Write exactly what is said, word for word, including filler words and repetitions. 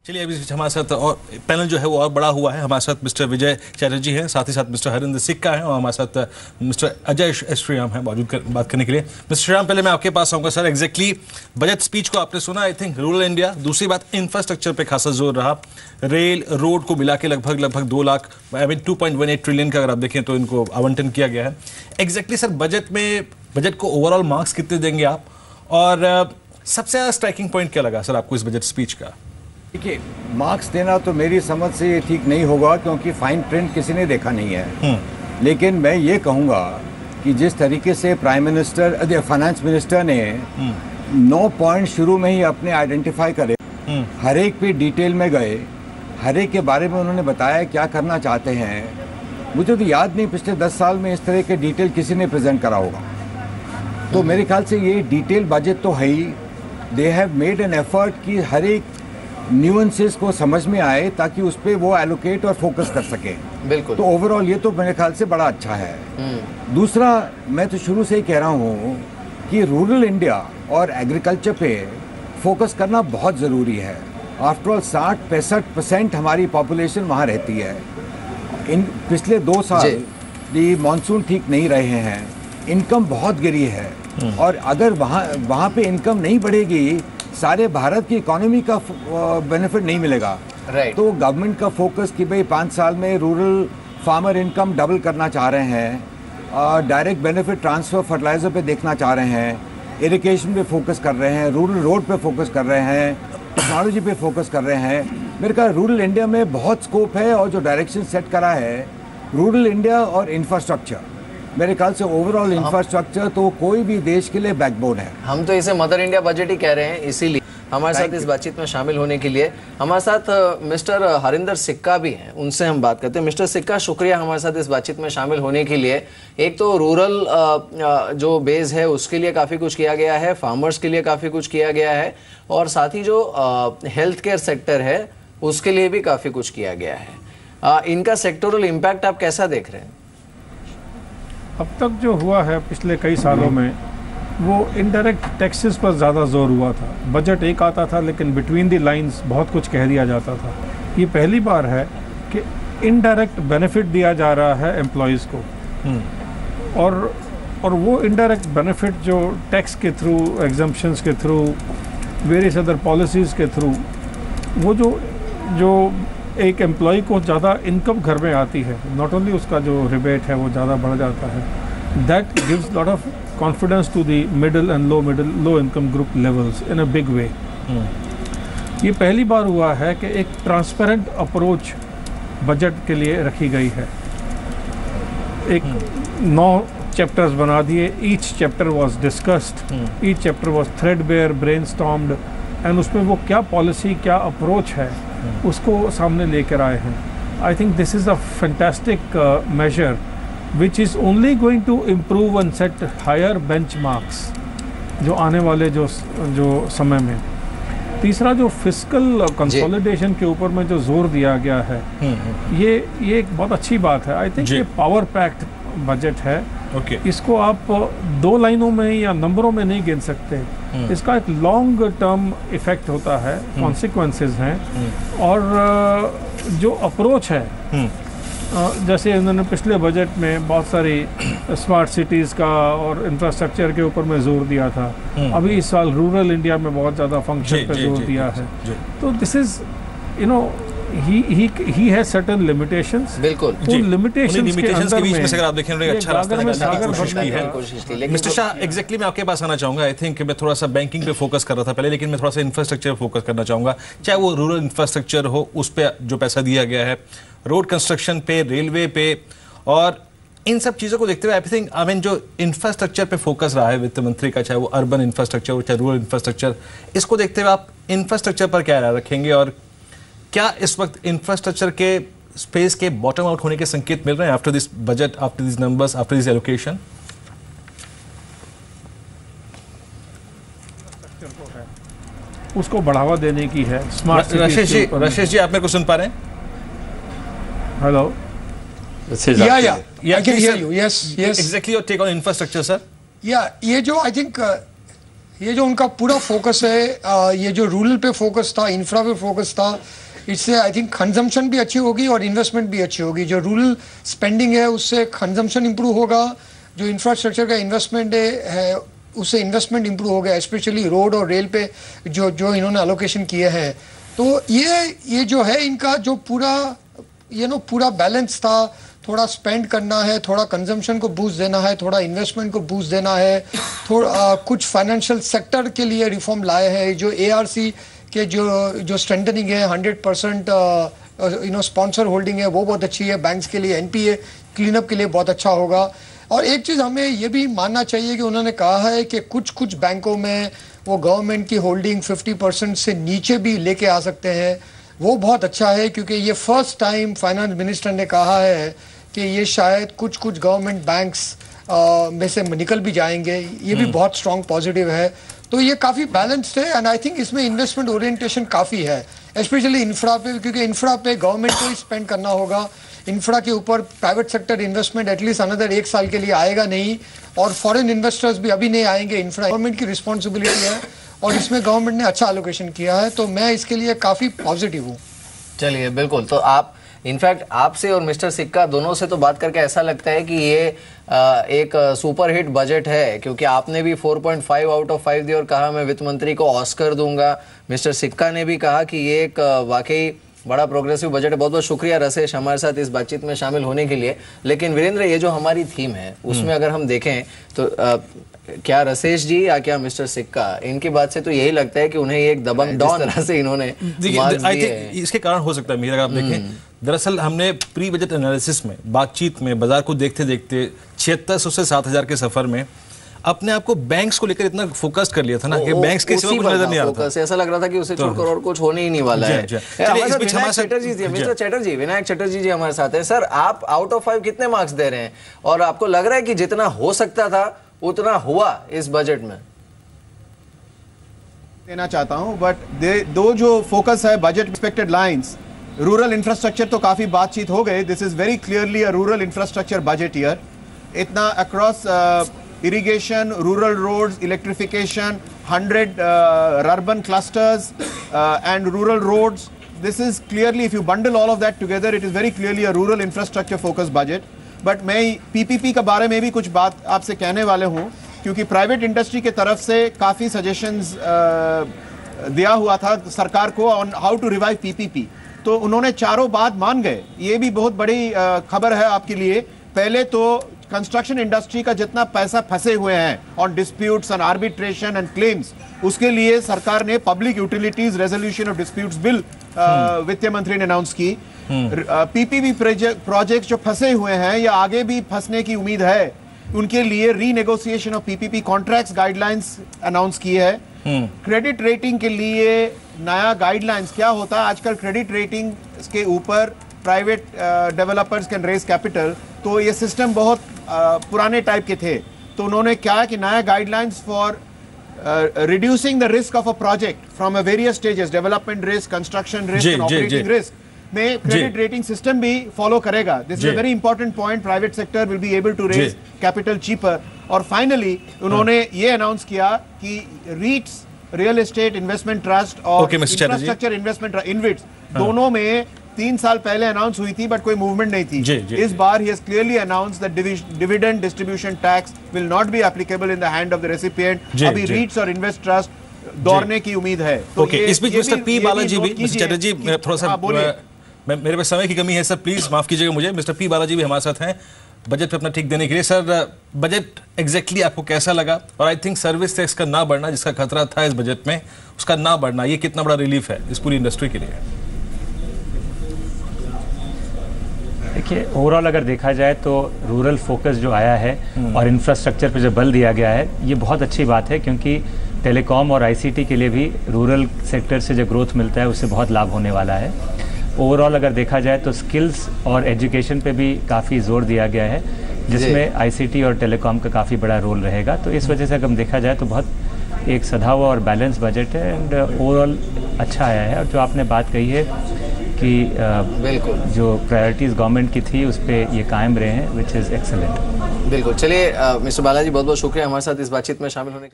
चलिए अभी हमारे साथ और पैनल जो है वो और बड़ा हुआ है। हमारे साथ मिस्टर विजय चैटर्जी हैं, साथ ही साथ मिस्टर हरिंदर सिक्का हैं और हमारे साथ मिस्टर अजय श्रीराम हैं मौजूद कर, बात करने के लिए। मिस्टर श्रीराम, पहले मैं आपके पास आऊँगा सर। एग्जैक्टली बजट स्पीच को आपने सुना, आई थिंक रूरल इंडिया, दूसरी बात इंफ्रास्ट्रक्चर पे खासा जोर रहा। रेल रोड को मिला के लगभग लगभग दो lakh I mean two point one eight trillion का अगर आप देखें तो इनको आवंटन किया गया है। एग्जैक्टली सर बजट में बजट को ओवरऑल मार्क्स कितने देंगे आप, और सबसे ज़्यादा स्ट्राइकिंग पॉइंट क्या लगा सर आपको इस बजट स्पीच का? देखिए, मार्क्स देना तो मेरी समझ से ये ठीक नहीं होगा क्योंकि फाइन प्रिंट किसी ने देखा नहीं है। लेकिन मैं ये कहूँगा कि जिस तरीके से प्राइम मिनिस्टर फाइनेंस मिनिस्टर ने नौ पॉइंट शुरू में ही अपने आइडेंटिफाई करे, हर एक पे डिटेल में गए, हर एक के बारे में उन्होंने बताया क्या करना चाहते हैं। मुझे तो याद नहीं पिछले दस साल में इस तरह के डिटेल किसी ने प्रेजेंट करा होगा। तो मेरे ख्याल से ये डिटेल बजट तो है ही। They have made an effort कि हर एक न्यूएंसेस को समझ में आए ताकि उस पर वो एलोकेट और फोकस कर सके। बिल्कुल। तो ओवरऑल ये तो मेरे ख्याल से बड़ा अच्छा है। दूसरा, मैं तो शुरू से ही कह रहा हूँ कि रूरल इंडिया और एग्रीकल्चर पे फोकस करना बहुत ज़रूरी है। आफ्टर ऑल साठ पैंसठ परसेंट हमारी पॉपुलेशन वहाँ रहती है। इन पिछले दो साल ये मानसून ठीक नहीं रहे हैं, इनकम बहुत गिरी है, और अगर वहाँ वहाँ पे इनकम नहीं बढ़ेगी सारे भारत की इकोनॉमी का बेनिफिट नहीं मिलेगा। right. तो गवर्नमेंट का फोकस कि भाई पाँच साल में रूरल फार्मर इनकम डबल करना चाह रहे हैं, डायरेक्ट बेनिफिट ट्रांसफ़र फर्टिलाइज़र पे देखना चाह रहे हैं, इरिगेशन पे फोकस कर रहे हैं, रूरल रोड पे फोकस कर रहे हैं, टेक्नोलॉजी पे फोकस कर रहे हैं। मेरे ख्याल रूरल इंडिया में बहुत स्कोप है, और जो डायरेक्शन सेट करा है रूरल इंडिया और इंफ्रास्ट्रक्चर, मेरे ख्याल से ओवरऑल इंफ्रास्ट्रक्चर तो कोई भी देश के लिए बैकबोन है। हम तो इसे मदर इंडिया बजट ही कह रहे हैं। इसीलिए हमारे साथ इस बातचीत में शामिल होने के लिए हमारे साथ मिस्टर हरिंदर सिक्का भी हैं, उनसे हम बात करते हैं। मिस्टर सिक्का, शुक्रिया हमारे साथ इस बातचीत में शामिल होने के लिए। एक तो रूरल जो बेस है उसके लिए काफ़ी कुछ किया गया है, फार्मर्स के लिए काफ़ी कुछ किया गया है, और साथ ही जो हेल्थ केयर सेक्टर है उसके लिए भी काफ़ी कुछ किया गया है। इनका सेक्टोरल इम्पैक्ट आप कैसा देख रहे हैं? अब तक जो हुआ है पिछले कई सालों में वो इनडायरेक्ट टैक्सेस पर ज़्यादा जोर हुआ था। बजट एक आता था लेकिन बिटवीन द लाइंस बहुत कुछ कह दिया जाता था। ये पहली बार है कि इनडायरेक्ट बेनिफिट दिया जा रहा है एम्प्लॉयज़ को, और और वो इनडायरेक्ट बेनिफिट जो टैक्स के थ्रू, एग्जम्पशंस के थ्रू, वेरियस अदर पॉलिसीज़ के थ्रू, वो जो जो एक एम्प्लॉय को ज़्यादा इनकम घर में आती है, नॉट ओनली उसका जो रिबेट है वो ज़्यादा बढ़ जाता है, that gives lot of confidence to the middle and low middle low income group levels in a big way. ये पहली बार हुआ है कि एक ट्रांसपेरेंट अप्रोच बजट के लिए रखी गई है। एक नौ चैप्टर्स बना दिए, each chapter was discussed, each chapter was threadbare, brainstormed, and उसमें वो क्या पॉलिसी, क्या अप्रोच है उसको सामने लेकर आए हैं। I think this is a fantastic measure which is only going to improve and set higher benchmarks जो आने वाले जो जो समय में। तीसरा, जो फिस्कल कंसोलिडेशन के ऊपर में जो जोर दिया गया है, ये ये एक बहुत अच्छी बात है। आई थिंक ये पावर पैक्ड बजट है। okay. इसको आप दो लाइनों में या नंबरों में नहीं गिन सकते। इसका एक लॉन्ग टर्म इफेक्ट होता है, कॉन्सिक्वेंसेस हैं, और जो अप्रोच है, जैसे उन्होंने पिछले बजट में बहुत सारी स्मार्ट सिटीज़ का और इंफ्रास्ट्रक्चर के ऊपर में जोर दिया था, अभी इस साल रूरल इंडिया में बहुत ज़्यादा फंक्शन पे जोर दिया है। तो this is you know he he he has certain limitations। बिल्कुल, जी, लिमिटेशंस के अंदर के बीच में से अगर आप देखें देखें अच्छा रास्ता निकालने की कोशिश की है कोशिश की। मिस्टर शाह, एग्जैक्टली मैं आपके पास आना चाहूंगा। आई थिंक मैं थोड़ा सा बैंकिंग पे फोकस कर रहा था पहले, लेकिन मैं थोड़ा सा इंफ्रास्ट्रक्चर पे फोकस करना चाहूंगा। चाहे वो रूरल इंफ्रास्ट्रक्चर हो, उस पर जो पैसा दिया गया है, रोड कंस्ट्रक्शन पे, रेलवे पे, और इन सब चीज़ों को देखते हुए आई थिंक आई मीन जो इंफ्रास्ट्रक्चर पे फोकस रहा है वित्त मंत्री का, चाहे वो अर्बन इंफ्रास्ट्रक्चर हो चाहे रूरल इंफ्रास्ट्रक्चर, इसको देखते हुए आप इंफ्रास्ट्रक्चर पर क्या राय रखेंगे, और क्या इस वक्त इंफ्रास्ट्रक्चर के स्पेस के बॉटम आउट होने के संकेत मिल रहे हैं after this budget, after this numbers, after this allocation? उसको बढ़ावा देने की है। स्मार्ट राजेश जी, राजेश जी, आप मेरे को सुन पा रहे हैं? Hello, yeah yeah I can hear you. Yes yes exactly your take on infrastructure sir. Yeah ये जो आई थिंक ये जो उनका पूरा फोकस है, आ, ये जो रूरल पे फोकस था, इंफ्रा पे फोकस था, इससे आई थिंक कंजम्पशन भी अच्छी होगी और इन्वेस्टमेंट भी अच्छी होगी। जो रूरल स्पेंडिंग है उससे कंजम्पशन इंप्रूव होगा, जो इंफ्रास्ट्रक्चर का इन्वेस्टमेंट है उससे इन्वेस्टमेंट इंप्रूव हो गया, स्पेशली रोड और रेल पे जो जो इन्होंने एलोकेशन किए हैं। तो ये ये जो है इनका जो पूरा ये नो पूरा बैलेंस था, थोड़ा स्पेंड करना है, थोड़ा कंजम्पशन को बूस्ट देना है, थोड़ा इन्वेस्टमेंट को बूस्ट देना है, थोड़ा कुछ फाइनेंशियल सेक्टर के लिए रिफॉर्म लाए हैं। जो एआरसी के जो जो स्ट्रेंथनिंग है, hundred percent you know sponsor holding है, वो बहुत अच्छी है बैंक्स के लिए। एनपीए क्लीनअप के लिए बहुत अच्छा होगा। और एक चीज़ हमें ये भी मानना चाहिए कि उन्होंने कहा है कि कुछ कुछ बैंकों में वो गवर्नमेंट की होल्डिंग फिफ्टी परसेंट से नीचे भी लेके आ सकते हैं। वो बहुत अच्छा है क्योंकि ये फर्स्ट टाइम फाइनेंस मिनिस्टर ने कहा है कि ये शायद कुछ कुछ गवर्नमेंट बैंक्स में से निकल भी जाएंगे। ये भी बहुत स्ट्रॉन्ग पॉजिटिव है। तो ये काफ़ी बैलेंस्ड है एंड आई थिंक इसमें इन्वेस्टमेंट ओरिएंटेशन काफ़ी है, स्पेशली इंफ्रा पे, क्योंकि इंफ्रा पे गवर्नमेंट को ही स्पेंड करना होगा। इंफ्रा के ऊपर private sector investment at least another एक साल के लिए आएगा नहीं, और फॉरेन इन्वेस्टर्स भी अभी नहीं आएंगे। इंफ्रा गवर्नमेंट की रिस्पॉन्सिबिलिटी है और इसमें गवर्नमेंट ने अच्छा एलोकेशन किया है, तो मैं इसके लिए काफ़ी पॉजिटिव हूँ। चलिए बिल्कुल, तो आप इनफैक्ट आपसे और मिस्टर सिक्का दोनों से तो बात करके ऐसा लगता है कि ये एक सुपर हिट बजट है, क्योंकि आपने भी four point five out of five दिया और कहा मैं वित्त मंत्री को ऑस्कर दूंगा। मिस्टर सिक्का ने भी कहा कि ये एक वाकई बड़ा प्रोग्रेसिव बजट है। बहुत बहुत शुक्रिया रसेश हमारे साथ इस बातचीत में शामिल होने के लिए। लेकिन वीरेंद्र, ये जो हमारी थीम है उसमें अगर हम देखें तो आ, क्या रसेश जी या क्या मिस्टर सिक्का, इनकी बात से तो यही लगता है कि उन्हें एक दबंग जिस तरह से इन्होंने आई थिंक इसके कारण हो सकता है मेरा, अगर आप देखें दरअसल हमने प्री बजट एनालिसिस में बातचीत में बाजार को देखते देखते छिहत्तर सौ से सात हजार के सफर में अपने आप को बैंक्स को लेकर इतना फोकस कर लिया था ना कि बैंक्स के सिवा कुछ नजर नहीं आ रहा था। ऐसा लग रहा था कि उसे छोड़कर और कुछ होने ही नहीं वाला है। चटर्जी जी, मिस्टर चटर्जी, विनायक चटर्जी जी हमारे साथ हैं। सर, आप आउट ऑफ फाइव कितने मार्क्स दे रहे हैं और आपको लग रहा है कि जितना हो सकता था उतना हुआ इस बजट में? देना चाहता हूं, बट दो जो फोकस है budget expected lines, rural infrastructure तो काफी बातचीत हो गई। This is very clearly a rural infrastructure budget year. इतना across irrigation, rural roads, electrification, one hundred uh, urban clusters uh, and rural roads. This is clearly, if you bundle all of that together, it is very clearly a rural infrastructure focused budget. But मैं P P P का बारे में भी कुछ बात आपसे कहने वाले हूँ, क्योंकि प्राइवेट इंडस्ट्री के तरफ से काफ़ी सजेशंस uh, दिया हुआ था सरकार को on how to revive P P P। तो उन्होंने चारों बात मान गए। ये भी बहुत बड़ी uh, खबर है आपके लिए। पहले तो कंस्ट्रक्शन इंडस्ट्री का जितना पैसा फंसे हुए हैं on disputes and arbitration and claims, उसके लिए सरकार ने public utilities resolution of disputes bill वित्त मंत्री ने अनाउंस की। पीपीपी प्रोजेक्ट जो फंसे हुए हैं या आगे भी फंसने की उम्मीद है, उनके लिए renegotiation of PPP contracts guidelines announce की है। क्रेडिट रेटिंग के लिए नया गाइडलाइंस क्या होता है, आजकल क्रेडिट रेटिंग के ऊपर private developers can raise capital, तो ये सिस्टम बहुत uh, पुराने टाइप के थे। तो उन्होंने क्या कि नया guidelines for reducing the risk of a project from a various stages, development risk, construction risk and operating risk, में क्रेडिट रेटिंग सिस्टम भी फॉलो करेगा। This is a very important point. Private sector will be able to raise capital cheaper. और finally उन्होंने ये announce किया कि REITs, real estate investment trust और infrastructure investment InvITs, दोनों में तीन साल पहले अनाउंस हुई थी बट कोई मूवमेंट नहीं थी। जी, जी, इस बार he has clearly announced that dividend distribution tax will not be applicable in the hand of the recipient. अभी रीट्स और इन्वेस्ट ट्रस्ट दौड़ने की उम्मीद है। तो okay, इस बीच मिस्टर पी बालाजी भी, मिस्टर चटर्जी थोड़ा सा मैं, मेरे पास समय की कमी है सर, प्लीज माफ कीजिएगा मुझे। मिस्टर पी बालाजी भी हमारे साथ हैं बजट पे अपना ठीक देने के लिए। सर, बजट एग्जैक्टली आपको कैसा लगा? और आई थिंक सर्विस टैक्स का ना बढ़ना, जिसका खतरा था इस बजट में, उसका ना बढ़ना, ये कितना बड़ा रिलीफ है इस पूरी इंडस्ट्री के लिए? देखिए, ओवरऑल अगर देखा जाए तो रूरल फोकस जो आया है और इंफ्रास्ट्रक्चर पे जो बल दिया गया है, ये बहुत अच्छी बात है, क्योंकि टेलीकॉम और आईसीटी के लिए भी रूरल सेक्टर से जो ग्रोथ मिलता है उससे बहुत लाभ होने वाला है। ओवरऑल अगर देखा जाए तो स्किल्स और एजुकेशन पे भी काफ़ी जोर दिया गया है, जिसमें आईसीटी और टेलीकॉम का काफ़ी बड़ा रोल रहेगा। तो इस वजह से अगर देखा जाए तो बहुत एक सधा हुआ और बैलेंस बजट है एंड ओवरऑल अच्छा आया है। और जो आपने बात कही है कि बिल्कुल जो प्रायोरिटीज़ गवर्नमेंट की थी उस पर ये कायम रहे हैं, विच इज़ एक्सेलेंट। बिल्कुल। चलिए मिस्टर बालाजी, बहुत बहुत शुक्रिया हमारे साथ इस बातचीत में शामिल होने के